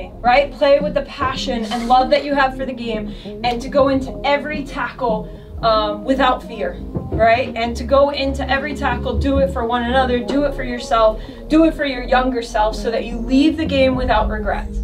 play, right? Play with the passion and love that you have for the game, and to go into every tackle without fear, right? And to go into every tackle, do it for one another, do it for yourself, do it for your younger self, so that you leave the game without regrets.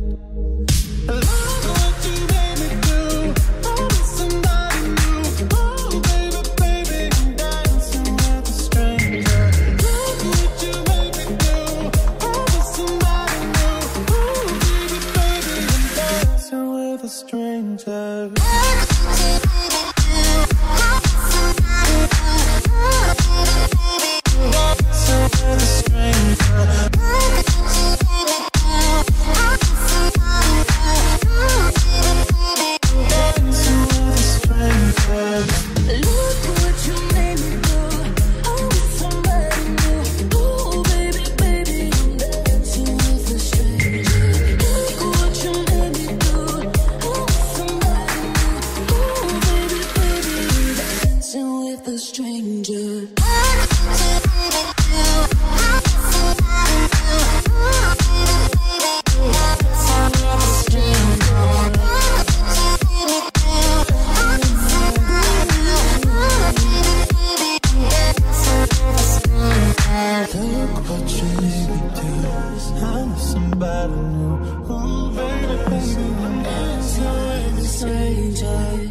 Somebody new, ooh, baby, baby, I'm dancing with a stranger.